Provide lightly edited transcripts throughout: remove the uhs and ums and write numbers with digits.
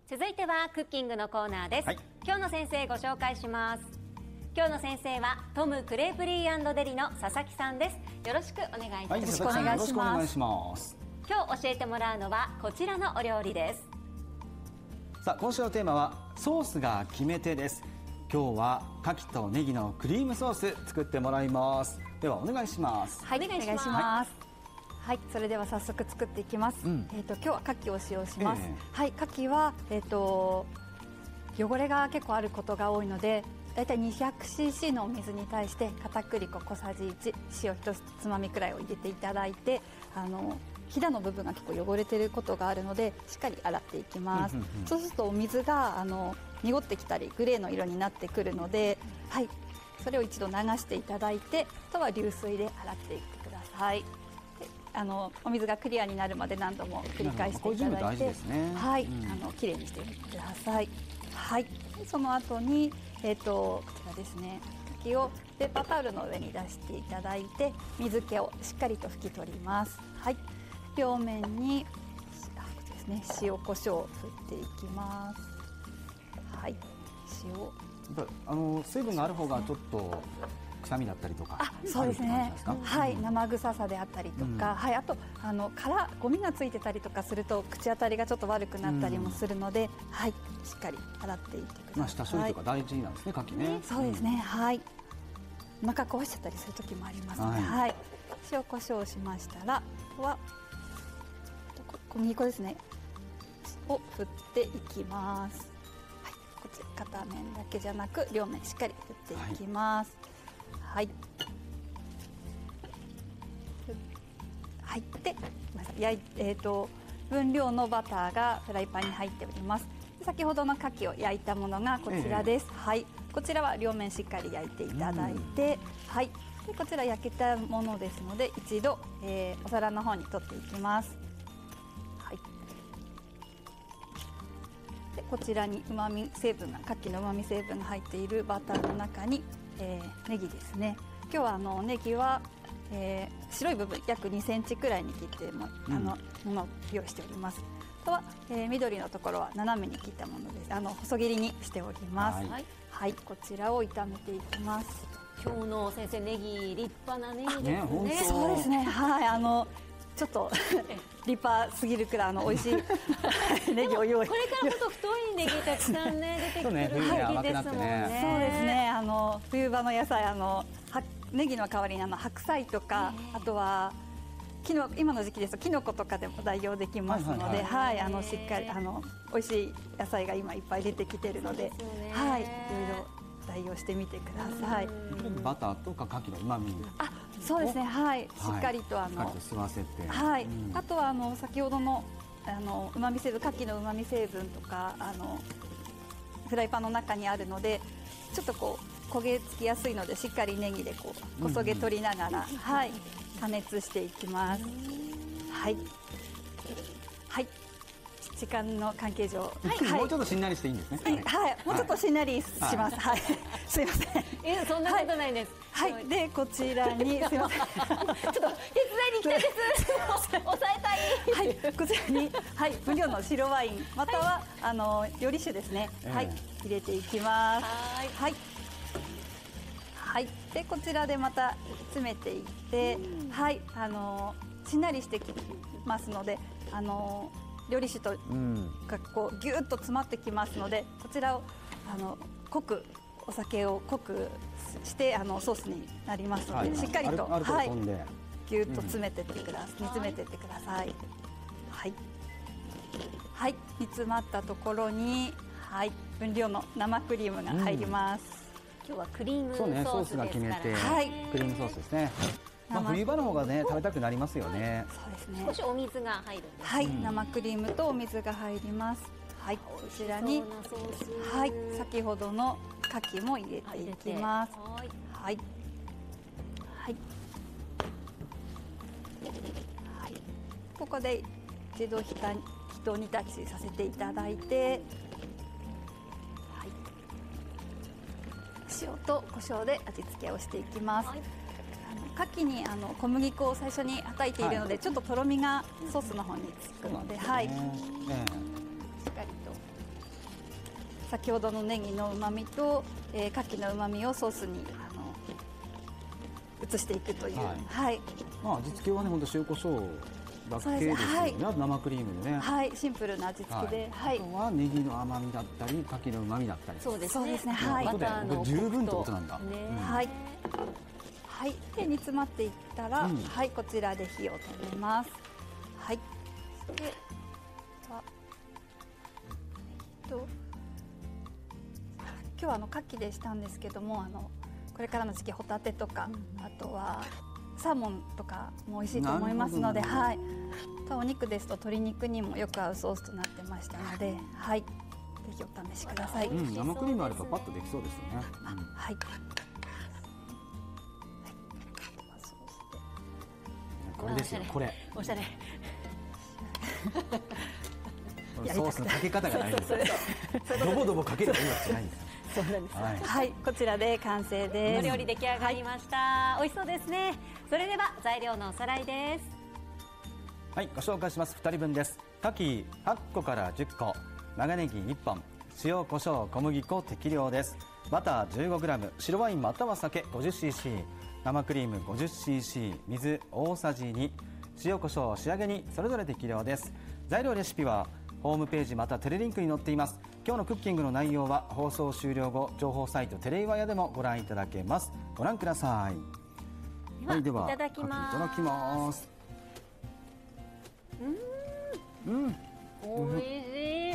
続いてはクッキングのコーナーです、今日の先生ご紹介します。今日の先生はトムクレープリー&デリの佐々木さんです。よろしくお願いいたします。 よろしくお願いします。 今日教えてもらうのはこちらのお料理です。 さあ、今週のテーマはソースが決め手です。今日は牡蠣とネギのクリームソース作ってもらいます。ではお願いします。 はい、お願いします。はい、それでは早速作っていきます。今日は牡蠣を使用します。はい、牡蠣は汚れが結構あることが多いので、だいたい 200cc のお水に対して片栗粉小さじ1、塩1つまみくらいを入れていただいて、ひだの部分が結構汚れていることがあるのでしっかり洗っていきます。そうするとお水が濁ってきたりグレーの色になってくるので、はい、それを一度流していただいて、あとは流水で洗っていってください。お水がクリアになるまで何度も繰り返していただいて、はい、きれいにしてください。はい、その後にこちらですね、牡蠣をペーパータオルの上に出していただいて、水気をしっかりと拭き取ります。はい、両面にですね、塩コショウを振っていきます。はい、 水分がある方がちょっと臭みだったりとか、 そうですね、はい、生臭さであったりとか、はい、あとゴミがついてたりとかすると口当たりがちょっと悪くなったりもするので、はい、しっかり洗っていってください。 下処理とか大事なんですね、牡蠣ね。 そうですね、はい、お腹壊しちゃったりする時もありますので、はい、塩コショウしましたら、小麦粉ですねを振っていきます。はい、こちら片面だけじゃなく両面しっかり振っていきます。はい、はい、で分量のバターがフライパンに入っております。先ほどの牡蠣を焼いたものがこちらです。はい、こちらは両面しっかり焼いていただいて、はい、でこちら焼けたものですので一度、お皿の方に取っていきます。はい、でこちらに牡蠣のうまみ成分が入っているバターの中にネギですね。今日はネギは、白い部分約2センチくらいに切ってものを用意しております。あとは、緑のところは斜めに切ったものです。細切りにしております。はい、はい、こちらを炒めていきます。 今日の先生、ネギ立派なネギですね。 そうですね、はい、ちょっと立派すぎるくらい美味しいネギを用意。 これからほど太いネギたくさんね出てくる時期ですもんね。 そうですね、冬場の野菜ネギの代わりに白菜とか、あとは今の時期ですとキノコとかでも代用できますので、はい、しっかり美味しい野菜が今いっぱい出てきているので、はい、いろいろ代用してみてください。 バターとか牡蠣の旨味、 そうですね、はい、しっかりと吸わせて、 はい、あとは先ほどのうまみ成分、牡蠣のうまみ成分とかフライパンの中にあるので、ちょっと焦げ付きやすいのでしっかりネギでこそげ取りながら、はい、加熱していきます。はい、はい、時間の関係上、 もうちょっとしんなりしていいんですね。 はい、もうちょっとしんなりします。はい、すいません。 そんなことないです。 はい、でこちらにすいません。ちょっと手伝いに来たです。抑えたい。はい、こちらに分量の白ワインまたは料理酒ですね。はい、入れていきます。はい。はい、でこちらでまた詰めていって、はい、しんなりしてきますので、料理酒とがギュッと詰まってきますので、こちらをお酒を濃くしてソースになりますので、しっかりとギュッと詰めてってください。煮詰めてってください。はい、はい、煮詰まったところに、はい、分量の生クリームが入ります。 今日はクリームソースですから、 ソースが決めて、クリームソースですね。冬場の方がね食べたくなりますよね。 そうですね。 少しお水が入るんです。 はい、生クリームとお水が入ります。はい、こちらに、はい、先ほどの牡蠣も入れていきます。はい、はい、はい、ここで一度ひと煮立ちさせていただいて、塩と胡椒で味付けをしていきます。牡蠣に小麦粉を最初にはたいているので、ちょっととろみがソースの方につくので、はい、しっかりと先ほどのネギの旨味と、牡蠣の旨味をソースに移していくという、はい、 まあ味付けはね本当塩コショウだけですよね。あと生クリームでね。 はい、シンプルな味付けで、はい。 あとはネギの甘みだったり、牡蠣の旨味だったり。 そうですね。 はい。 バターの十分ってことなんだ。 はい。はい、で煮詰まっていったら、はい、こちらで火を止めます。はい。で、今日は牡蠣でしたんですけども、これからの時期ホタテとか、あとはサーモンとかも美味しいと思いますので、はい。お肉ですと鶏肉にもよく合うソースとなってましたので、はい。ぜひお試しください。 生クリームあればパッとできそうですよね。 はい。 これですよ、これ。 おしゃれ。 ソースのかけ方がないんですよ。ドボドボかけるわけじゃないんです。 そうなんです。 はい、こちらで完成です。 お料理出来上がりました。美味しそうですね。それでは材料のおさらいです。 はい、ご紹介します。2人分です。牡蠣8個から10個、長ネギ1本、塩コショウ小麦粉適量です。バター 15g、白ワインまたは酒 50cc、生クリーム 50cc、水大さじ2、塩コショウ仕上げにそれぞれ適量です。材料レシピはホームページまたテレリンクに載っています。今日のクッキングの内容は放送終了後情報サイトテレイワヤでもご覧いただけます。ご覧ください。はい、では、 いただきます。 いただきます。 おいしい。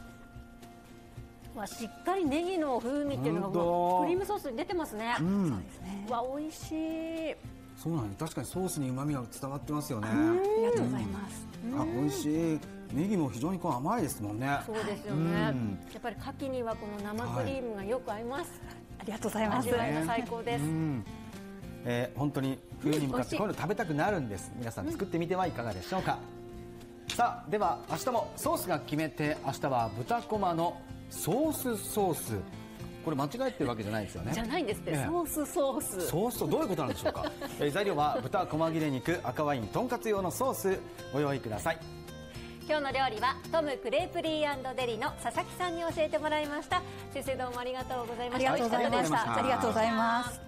わ、しっかりネギの風味っていうのがクリームソースに出てますね。そうですね。わ、美味しい。 そうなんです。確かにソースに旨味が伝わってますよね。ありがとうございます。 美味しい。ネギも非常に甘いですもんね。 そうですよね。やっぱり牡蠣にはこの生クリームがよく合います。 ありがとうございます。 味わいが最高です。 本当に冬に向かってこういうの食べたくなるんです。皆さん作ってみてはいかがでしょうか。さあ、では明日もソースが決めて、明日は豚こまのソース。これ間違えてるわけじゃないですよね。 じゃないんですって。ソースとどういうことなんでしょうか。材料は豚こま切れ肉、赤ワイン、とんかつ用のソースご用意ください。 今日の料理はトムクレープリー&デリの佐々木さんに教えてもらいました。先生どうもありがとうございました。 ありがとうございました。ありがとうございます。